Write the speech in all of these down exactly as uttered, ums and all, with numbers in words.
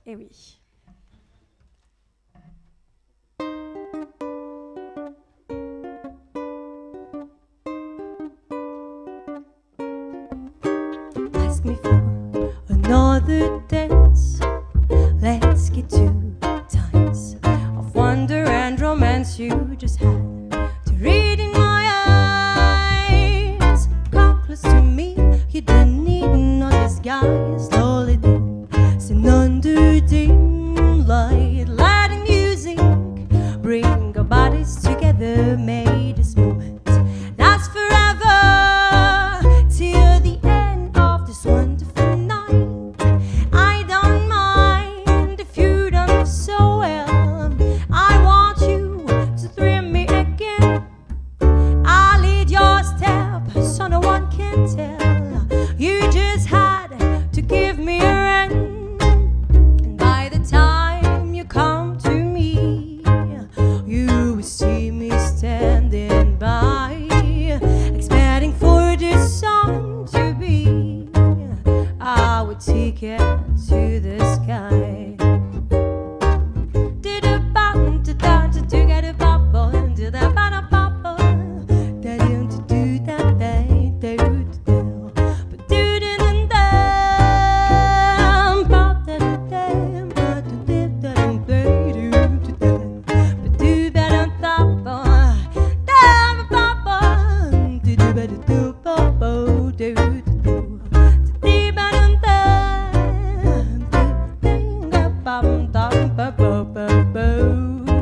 Eh oui. Ask me for another dance. Let's get two times of wonder and romance you just had to read in my eyes. Come close to me, you don't need no disguise. Slowly dancing under dim light, letting music bring our bodies together. May this moment last forever till the end of this wonderful night. I don't mind if you don't know so well. I want you to thrill me again. I'll lead your step so no one can tell. You just had to give me a run. And by the time you come to me, you will see me standing by, expecting for this song to be our ticket to the sky. Did a button to dance to get a bubble into the bottom bubble. That you to do that thing, do do do, but do do do damn, but do damn, but do do damn, do do do, but do better bubble, damn bubble, do do better do bubble, do do do, do better damn, do do bum dum ba ba ba ba.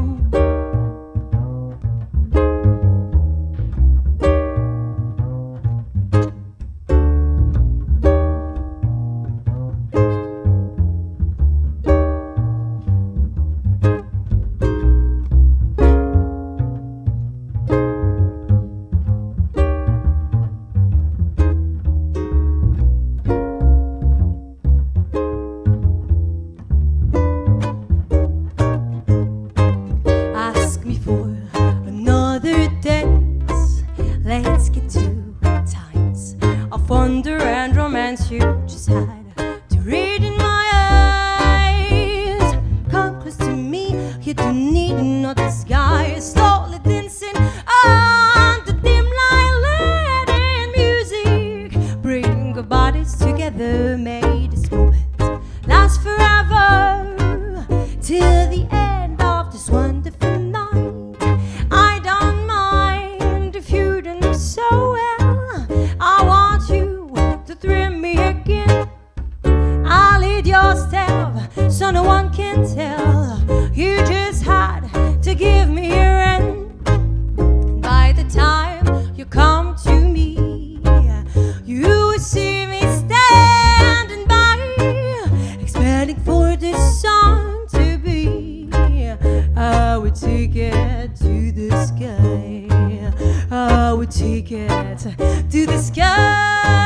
Ask me for another dance. Let's get two times of wonder and romance you just had to read in my eyes. Come close to me, you don't need no disguise. Slowly dancing under dim light, letting music bring our bodies together. May this moment last forever till the end of this wonderful night. I don't mind if you don't know so well. I want you to thrill me again. I'll lead your step so no one can tell. You just had to give me a run. By the time you come to me, you will see me standing by, expecting for this song to be our ticket to the sky, our ticket to the sky.